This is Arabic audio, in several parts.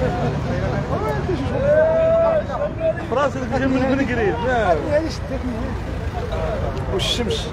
فراسك جاي من بنقريب والشمس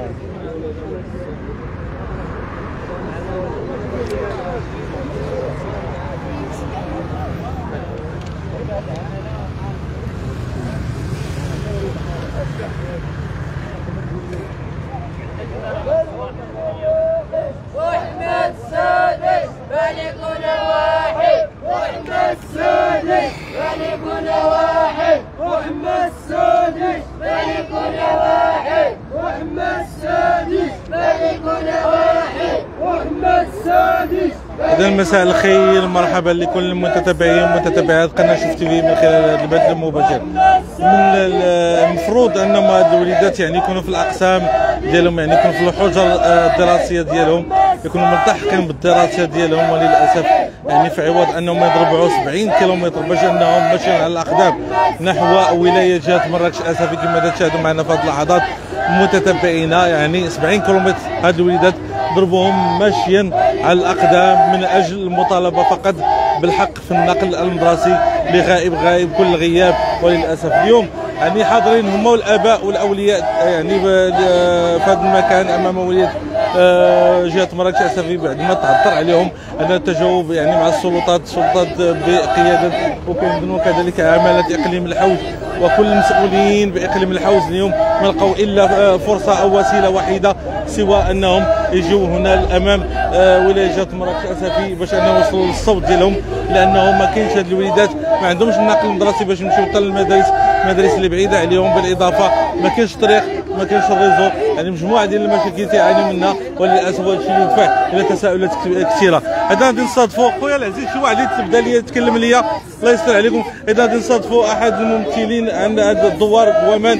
محمد السادس ملكنا واحد، محمد السادس ملكنا واحد، محمد السادس ملكنا واحد، محمد السادس ملكنا واحد، محمد السادس. إذا مساء الخير، مرحبا لكل المتتبعين ومتتبعات قناة شوف تي في من خلال هذا البث المباشر. من المفروض انهم هاد الوليدات يعني يكونوا في الاقسام ديالهم، يعني يكونوا في الحجر الدراسيه ديالهم، يكونوا ملتحقين بالدراسه ديالهم، وللاسف يعني في عوض انهم يضربوا 70 كيلومتر باش انهم ماشيين على الاقدام نحو ولايه جهه مراكش اسفي كما تشاهدوا معنا في هذه اللحظات متتبعينا. يعني 70 كيلومتر هاد الوليدات ضربوهم ماشيا على الاقدام من اجل المطالبه فقط بالحق في النقل المدرسي لغائب غائب كل غياب. وللاسف اليوم يعني حاضرين هما والاباء والاولياء يعني في هذا المكان امام وليه جهه مراكش اسفي بعد ما تعثر عليهم ان التجاوب يعني مع السلطات بقياده وكنظن كذلك عماله اقليم الحوز وكل المسؤولين باقليم الحوز اليوم ما لقوا الا فرصه او وسيله وحيده سوى انهم يجوا هنا الامام ولايه جهه مراكش اسفي باش انهم يوصلوا للصوت ديالهم، لانه ما كاينش هاد الوليدات ما عندهمش النقل المدرسي باش يمشيو حتى للمدارس اللي بعيده عليهم، بالاضافه ما كاينش طريق، ما كاينش الريزو، يعني مجموعه ديال المشاكل تيعانيو منها. وللاسف هذا الشيء يدفع الى تساؤلات كثيره. اذا غادي نصادفوا خويا العزيز شي واحد تبدا لي يتكلم ليا الله يستر عليكم. اذا غادي نصادفوا احد الممثلين عن هذا الدوار بومان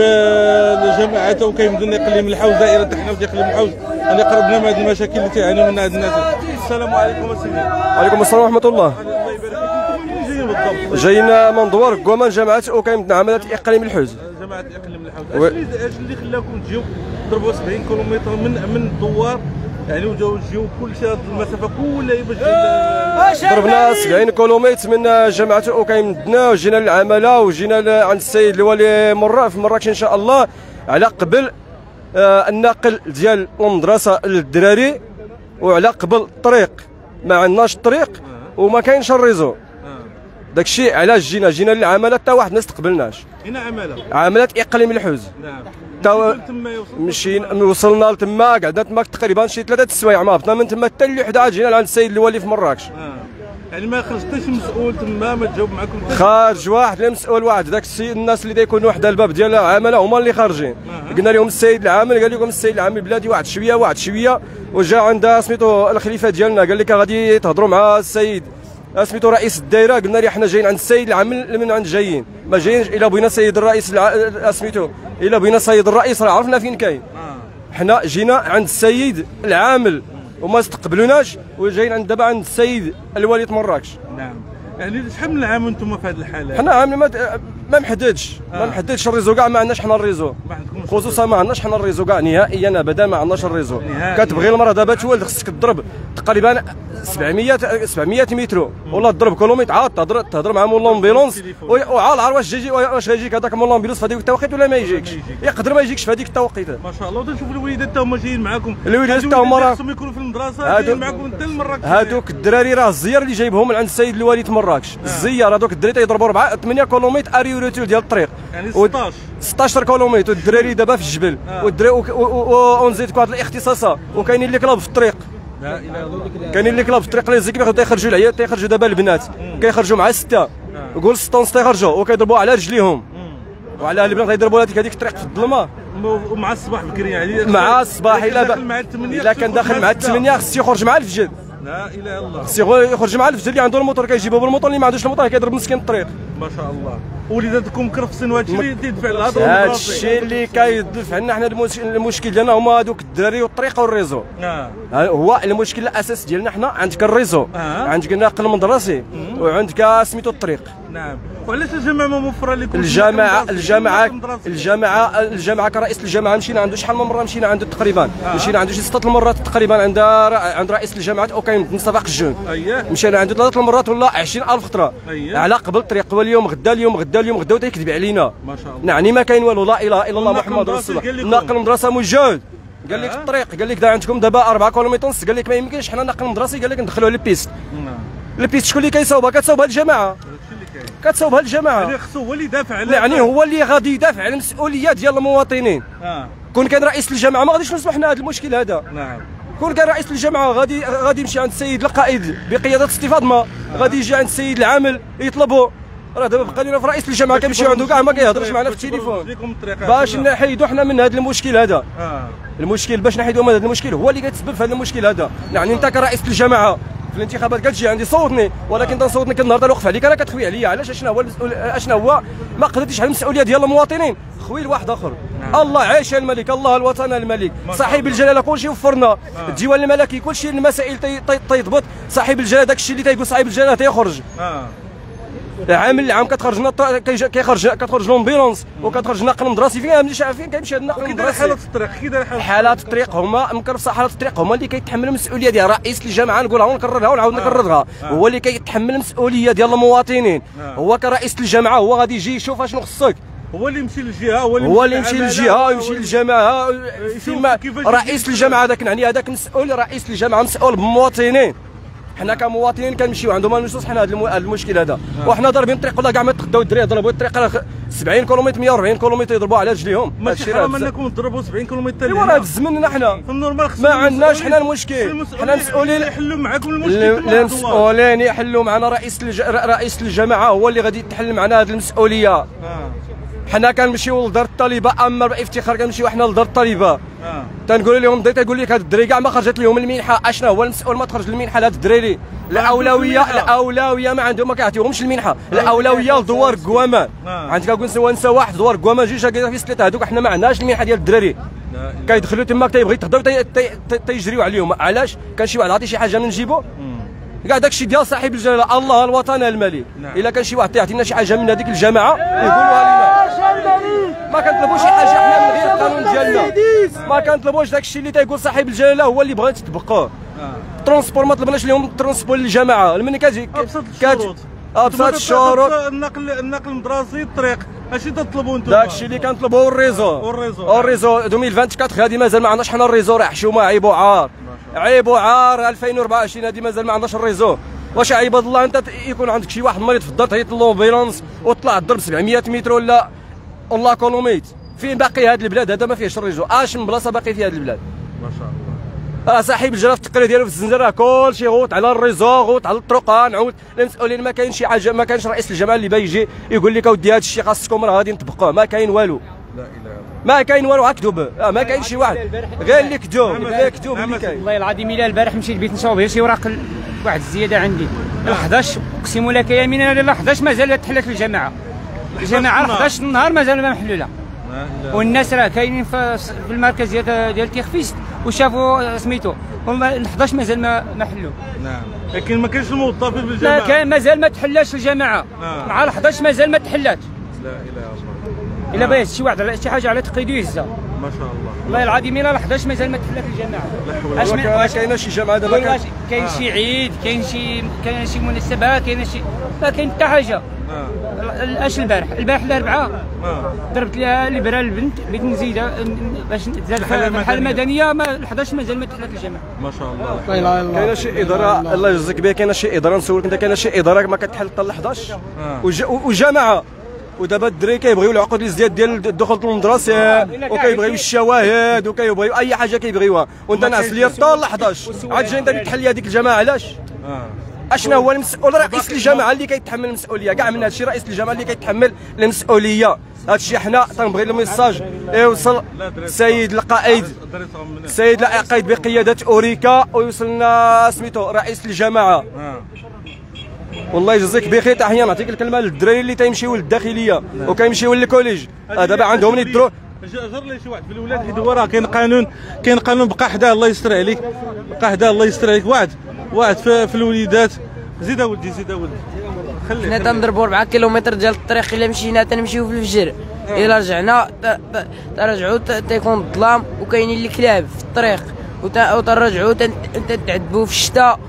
بجماعه وكيمدن اقليم الحوز دائره تحناوت اقليم الحوز اللي قربنا من هذه المشاكل اللي تيعانيو منها هاد الناس. السلام عليكم اسيدي. وعليكم السلام ورحمه الله. الله يبارك فيكم. جايين بالضبط؟ جايين من دوار كوامان جماعه وكيمدن عمليه اقليم الحوز. جماعه اقليم الحوز اش اللي خلاكم تجيو تضربوا 70 كيلومتر من الدوار يعني وجاو تجيو كل شيء هذه المسافه كلها باش ضربنا 70 كيلومتر من جماعه وكيمدنا وجينا للعمله وجينا عند السيد الوالي في مراكش ان شاء الله على قبل النقل ديال المدرسه للدراري وعلى قبل الطريق. ما عندناش الطريق وما كاينش الريزو. داكشي علاش جينا للعمله حتى واحد ما استقبلناش. هنا عمله اقليم الحوز. نعم. مشينا وصلنا لتما قعدنا تما تقريبا شي 3 السوايع ما هبطنا من تما حتى ل11 جينا لعند السيد الوالي في مراكش. يعني ما خرجتش مسؤول تما ما تجاوب معكم؟ خارج واحد لا مسؤول واحد، داك السيد الناس اللي تيكونوا وحده الباب ديال العمله هما اللي خارجين. قلنا لهم السيد العامل، قال لكم السيد العامل بلادي واحد شويه وجا عند سميتو الخليفه ديالنا قال لك غادي تهضروا مع السيد سميتو رئيس الدائره. قلنا ليه حنا جايين عند السيد العامل من عند جايين ما جايينش الا بغينا سيد الرئيس سميتو الا بغينا سيد الرئيس راه عرفنا فين كاين. حنا جينا عند السيد العامل وما استقبلوناش وجايين عند دابا عند السيد الوالي مراكش. نعم. يعني شحال من عام وانتم في هذه الحاله؟ حنا عام ما محددش ما محددش الريزو كاع ما عندناش حنا الريزو خصوصا ما عندناش حنا الريزو كاع نهائيا ابدا ما عندناش الريزو. كتبغي المراه دابا تولد خصك تضرب تقريبا 700 متر ولا تضرب كيلومتر عاد تهضر مع مول لامبيلونس وعاد عارف واش غيجيك هذاك مول لامبيلونس في هذيك التوقيت ولا ما يجيكش. يقدر ما يجيكش في هذيك التوقيت. ما شاء الله. ونشوف الوليدات حتى هما جايين معاكم. الوليدات حتى هما راه خصهم يكونوا في المدرسه جايين معاكم حتى لمراكش. هذوك الدراري راه الزيار اللي جايبهم من عند السيد الوالي مراكش. الزيار هذوك الدراري تيضربوا 8 كيلومتر اري روتور ديال الطريق يعني 16 كيلومتر والدراري دابا في الجبل ونزيدكم هذه الاختصاصات وكاينين اللي كلاب في الطريق. لا اله الا الله. كاينين اللي كلاب في الطريق اللي زيك تيخرجوا العيال تيخرجوا دابا البنات كيخرجوا مع 6 وقول 6 ونص تيخرجوا وكيضربوا على رجليهم وعلى البنات غيضربوا هذيك الطريق في الظلمه ومع الصباح بكري يعني مع الصباح الا كان داخل مع 8 خص يخرج مع الفجر. لا اله الا الله. خص يخرج مع الفجر اللي عنده الموتور كيجيبوه بالموتور اللي ما عندوش الموتور كيضرب مسكين الطريق. ما شاء الله. وليداتكم كرفسين وهذا الشيء اللي تيدفع الهضره. هذا الشيء اللي كيدفع لنا حنا المشكل ديالنا هما هذوك الدراري والطريق والريزو. هو المشكل الاساسي ديالنا حنا عندك الريزو، عندك النقل المدرسي، وعندك سميتو الطريق. نعم. وعلاش الجامعه ما موفره لكم؟ الجامعه كرئيس الجامعه مشينا عنده شحال من مره، مشينا عنده تقريبا مشينا عنده شي 6 المرات تقريبا عند رئيس الجامعه اوكاين مصطفى قجون. مشينا عنده 3 المرات ولا 20,000 خطره على قبل الطريق، واليوم غدا اليوم غدا اليوم غدا وتيكذب علينا. ما شاء الله. يعني ما كاين والو، لا اله الا الله محمد رسول الله. النقل المدرسه موجود، قال لك الطريق، قال لك عندكم دابا 4 كيلومتر ونص، قال لك ما يمكنش حنا نقل مدرسي، قال لك ندخلوه للبيست. البيست شكون اللي كيصاوبها؟ كتصاوبها الجماعه، كتصاوبها الجماعه. يعني خصو هو اللي يدافع على، يعني هو اللي غادي يدافع على المسؤوليه ديال المواطنين. كون كان رئيس الجامعه ما غاديش نصلح لنا هذا المشكل هذا. نعم. كون كان رئيس الجامعه غادي يمشي عند السيد القائد بقياده استي فاطمه، غادي يجي عند السيد العامل يطلبوا. راه دابا بقى لنا في رئيس الجامعه كنمشي عنده كاع ما كيهضرش معنا في التليفون باش نحيدوا حنا من هذا المشكل هذا. المشكل باش نحيدوا من هذا المشكل هو اللي كيتسبب في هذا المشكل هذا. يعني انت كرئيس الجامعه في الانتخابات كتجي عندي صوتني، ولكن تنصوتني النهارده نوقف عليك انا كتخوي عليا. علاش؟ اشنا هو اشنا هو ما قدرتيش على المسؤوليه ديال المواطنين، خوي لواحد اخر. الله عايش الملك، الله الوطن الملك، صاحب الجلاله كلشي وفرنا، الديوان الملكي كلشي المسائل تيضبط، صاحب الجلاله داك الشيء اللي تيقول صاحب الجلاله تيخرج. عام العام كتخرج لنا كتخرج لومبيلونس وكتخرج نقل مدرسي. فين كيمشي هذا النقل المدرسي؟ حالات الطريق كي داير حالات الطريق هما مكرفصه. حالات الطريق هما اللي كيتحملوا المسؤوليه ديال رئيس الجامعه. نقولها ونكررها ونعاود نكررها، هو اللي كيتحمل المسؤوليه ديال المواطنين. هو كرئيس الجامعه هو غادي يجي يشوف اشنو خصك، هو اللي يمشي للجهه، هو اللي يمشي للجهه ويمشي للجامعه. فيما رئيس الجامعه هذاك يعني هذاك مسؤول، رئيس الجامعه مسؤول بالمواطنين. حنا كمواطنين كنمشيو عندهم النصوص حنا هذا المشكل هذا، وحنا ضاربين الطريق ولا كاع ما تقداو الدراري يضربوا الطريق 70 كيلومتر 140 كيلومتر يضربوا على رجليهم. ماشي حرام انكم تضربوا 70 كيلومتر. ايوا راه زمننا حنا في النورمال ما عندناش حنا المشكل. حنا مسؤولين يحلوا معكم المشكل. المسؤولين يحلوا معنا رئيس الجامعه هو اللي غادي يتحل معنا هذه المسؤوليه. حنا كنمشيو لدار الطالبه، اما بافتخار كنمشيو حنا لدار الطالبه. تنقول لهم تقول لك هاد الدراري كاع ما خرجت لهم المنحه. اشنا هو المسؤول ما تخرج المنحه لهاد الدراري؟ الاولويه ما عندهم، ما كيعطيوهمش المنحه. الاولويه لدوار الكوامان. عندك كنسوا نسى واحد دوار الكوامان جوج في 3 هذوك حنا ما عندناش المنحه ديال الدراري. كيدخلوا تما تيبغي يتغداو تيجريو عليهم. علاش؟ كان شي واحد عاطي شي حاجه نجيبو كاع داكشي ديال صاحب الجلاله الله الوطن الملك. الا كان شي واحد يعطينا شي حاجه من هذيك الجماعه يقولوها لنا. ما كنطلبوش شي حاجه حنا من غير القانون ديالنا، ما كنطلبوش داكشي اللي تيقول صاحب الجلاله هو اللي بغا تطبقوه. ترونسبور ما طلبناش لهم الترونسبور للجماعه. من كتجي ابسط الشروط النقل المدرسي الطريق. اش تطلبوا انتم؟ داكشي اللي كنطلبوا الريزو 2024 هذه مازال ما عندناش حنا الريزو. راه حشومه عيب وعار، عيب وعار. 2024 هذه مازال ما عندناش الريزو. واش عباد الله انت يكون عندك شي واحد مريض في الدار تعيط لومبيلونس وطلع الضرب 700 متر ولا كيلومتر؟ فين باقي هذه البلاد؟ هذا ما فيهش الريزو. اش من بلاصه باقي في هذه البلاد؟ ما شاء الله. صاحب الجلاله في التقرير ديالو في الزنزانه راه كلشي غوت على الريزو، غوت على الطرق. نعود المسؤولين ما كاينش شي حاجه، ما كاينش رئيس الجامعه اللي باغي يجي يقول لك اودي هذا الشيء خاصكم راه غادي نطبقوه. ما كاين والو، لا اله الا الله. ما كاين والو. هكذوب ما كاين شي واحد غير اللي كذوب اللي كاين. والله العظيم الا البارح مشيت بيت نصاوب غير شي وراق واحد الزياده عندي. ال 11 اقسم لك يمينا ال 11 مازال تحلت الجماعه. الجماعه 11 النهار مازال ما محلوله. والناس راه كاينين في المركز ديال التخفيص وشافوا سميتو هما ال 11 مازال ما حلوا. نعم. لكن ما كاينش الموظفين بالجماعه. لا كان مازال ما تحلاش الجماعه. مع ال 11 مازال ما تحلات. لا اله الا الله. الا بغيت شي واحد شي حاجه على تقييدو يهزها. ما شاء الله. والله العظيم الا ال 11 مازال ما تحلات الجماعه. واش كاينه شي جماعه دابا؟ كاين شي عيد، كاين شي مناسبه، كاين شي ما كاين حتى حاجه. اش البارح الاربعاء ضربت لها البرا البنت بغيت نزيدها باش تزاد في الحاله المدنيه. ما ال 11 مازال ما تحلات الجماعه. ما شاء الله. لا اله الا الله. كاينه شي اداره الله يجزيك بها، كاينه شي اداره نسولك انت، كاينه شي اداره ما كتحل حتى ل 11 وجماعه. ودابا الدراري كيبغيو العقود الازدياد ديال الدخول للمدرسه وكيبغيو الشواهد وكيبغيو اي حاجه كيبغيوها، وانت ناعس ليا حتى ل 11 عاد جاي انت تحل لي هذيك الجماعه. علاش؟ اشنا هو المسؤول؟ رئيس الجامعه اللي كيتحمل المسؤوليه كاع من هادشي. رئيس الجامعه اللي كيتحمل المسؤوليه. هادشي حنا تنبغي الميساج يوصل السيد القائد، السيد القائد بقياده اوريكا، ويوصلنا سميتو رئيس الجامعه. والله يجزيك بخير. تحيه نعطيك الكلمه للدراري اللي تيمشيو للداخليه وكيمشيو للكوليج، دابا عندهم يدروا. جر لي شي واحد في الولاد حيت هو راه كاين قانون بقى حداه، الله يستر عليك، بقى حداه الله يستر عليك. واحد في الوليدات. زيد اولدي زيد اولدي. حنا تنضربوا 4 كيلومتر ديال الطريق، الا مشينا تنمشيو في الفجر، الا رجعنا ترجعوا تيكون الظلام وكاينين الكلاب في الطريق، وترجعوا تنتعذبوا في الشتاء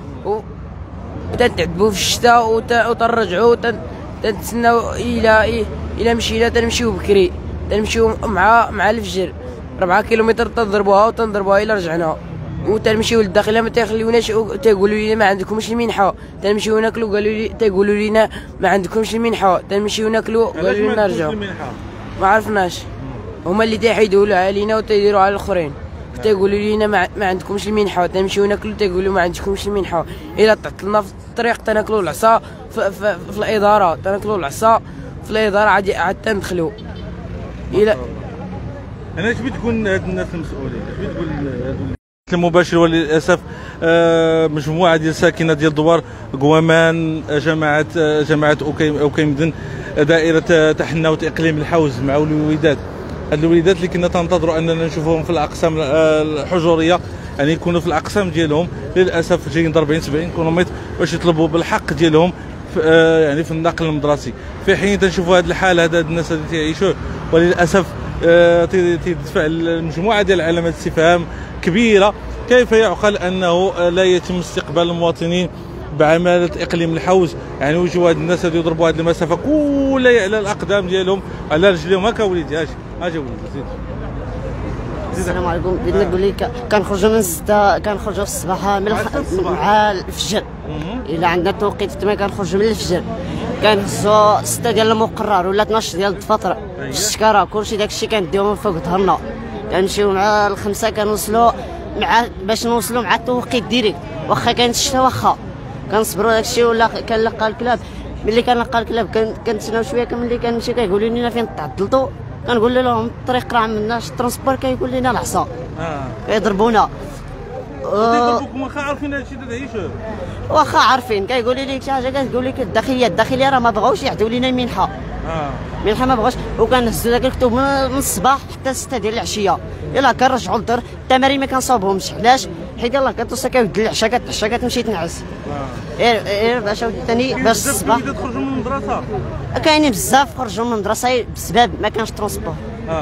وترجعوا تنتسناو الى مشينا تنمشيو بكري، تنمشيو مع الفجر 4 كيلومتر تنضربوها الى رجعنا، وتنمشيو للداخله ما تيخليوناش، تيقولوا لنا ما عندكمش المنحه، تنمشيو ناكلوا قالوا لي تيقولوا لنا ما عندكمش المنحه، تنمشيو ناكلوا قالوا لنا نرجعوا ما عرفناش، هما اللي تيحيدوا علينا وتيديروا على الاخرين، تيقولوا لنا ما عندكمش المنحه، تنمشيو ناكلوا تيقولوا ما عندكمش المنحه، الا تعطلنا في الطريق تناكلوا العصا في الاداره، تناكلوا العصا في الاداره عاد تندخلوا. الى انا اش بغيت تقول هاد الناس المسؤولين، اش بغيت تقول المباشر؟ وللاسف مجموعه ديال ساكنه ديال دوار قوامان، جماعه اوكيمدن، دائره تحنوت اقليم الحوز، مع الوليدات. هاد الوليدات اللي كنا تنتظروا اننا نشوفوهم في الاقسام الحجوريه، يعني يكونوا في الاقسام ديالهم، للاسف جايين ضاربين 70 كيلومتر باش يطلبوا بالحق ديالهم يعني في النقل المدرسي، في حين تنشوفوا هذه الحاله هاد الناس اللي تعيشوه. وللاسف تدفع المجموعه ديال علامات استفهام كبيره. كيف يعقل انه لا يتم استقبال المواطنين بعماله اقليم الحوز؟ يعني وجهوا هاد الناس اللي يضربوا هذه المسافه كلها على الاقدام ديالهم على رجليهم. هكا وليدي اجي وليدي زيد. السلام عليكم. بغيت نقول لك كنخرجوا من 6، كنخرجوا في الصباح مع الفجر، الا عندنا توقيت تما كنخرجوا من الفجر، كنهزوا 6 ديال المقرر ولا 12 ديال الفطر في الشكاره، كلشي داكشي كنديوه من فوق ظهرنا، كنمشيو مع الخمسه كنوصلوا باش نوصلوا مع التوقيت ديريكت، واخا كانت الشتا واخا كنصبروا داكشي. ولا كنلقى الكلاب، ملي كنلقى الكلاب كنتسناو شويه، ملي كنمشي كيقولوا لنا فين تعطلتوا، كنقول لهم الطريق راه عملناش الترونسبور، كيقول لنا العصا كيضربونا. كيضربوكم واخا عارفين هادشي تعيشوه، واخا عارفين، كيقولوا لك شي حاجه، كتقول لك الداخليه راه ما بغاوش يعطيو لنا المنحه، المنحه ما بغاوش، وكنهزوا داك الكتب من الصباح حتى 6 ديال العشيه، يلاه كنرجعوا للدار. التمارين ما كنصاوبهمش، علاش؟ حيت يلاه كتوصل كيبدل العشاء، كتعشى كتمشي تنعس، باش عاوتاني باش الصباح تخرجوا من المدرسه. كاينين بزاف خرجوا من المدرسه بسبب ما كانش ترونسبور.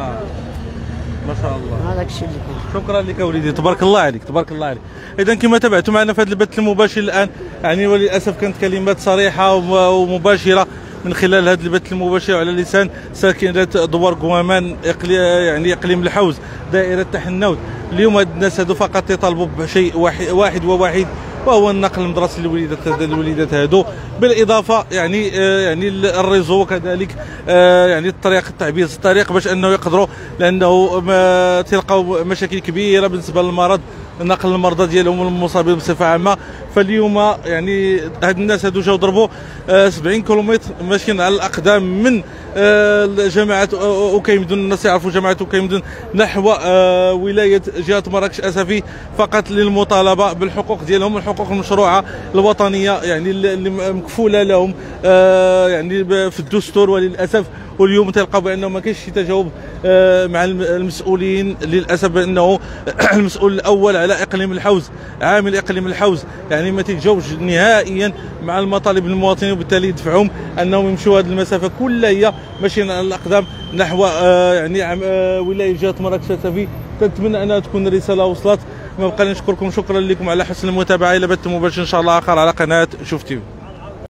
ما شاء الله، هذاك الشيء اللي كاين. شكرا لك وليدي، تبارك الله عليك تبارك الله عليك. اذا كما تابعتوا معنا في هذا البث المباشر الان، يعني وللاسف كانت كلمات صريحه ومباشره من خلال هذا البث المباشر على لسان ساكنه دوار قوامان، يعني اقليم الحوز، دائره تحنوت. اليوم هاد الناس هادو فقط يطالبوا بشيء واحد وهو النقل المدرسي للوليدات هادو، بالاضافه يعني الريزو وكذلك يعني الطريق، تعبير الطريق، باش انه يقدروا، لانه تلقاو مشاكل كبيره بالنسبه للمرض، نقل المرضى ديالهم والمصابين بصفه عامه. فاليوم يعني هاد الناس هادو جاو ضربوا 70 كيلومتر ماشيين على الاقدام من جماعه اوكيمدن، الناس يعرفوا جماعه اوكيمدن، نحو ولايه جهه مراكش اسفي، فقط للمطالبه بالحقوق ديالهم، الحقوق المشروعه الوطنيه يعني اللي مكفوله لهم يعني في الدستور. وللاسف واليوم تلقى بانه ما كاينش شي تجاوب مع المسؤولين، للاسف بانه المسؤول الاول على اقليم الحوز، عامل اقليم الحوز، يعني ما تيتجاوبش نهائيا مع المطالب المواطنين، وبالتالي يدفعهم انهم يمشوا هذه المسافه كلها هي ماشيين على الاقدام نحو يعني ولايه جهه مراكش اسفي. كنتمنى انها تكون الرساله وصلت. ما بقى نشكركم، شكرا لكم على حسن المتابعه. الى بث مباشر ان شاء الله اخر على قناه شوف تيفي.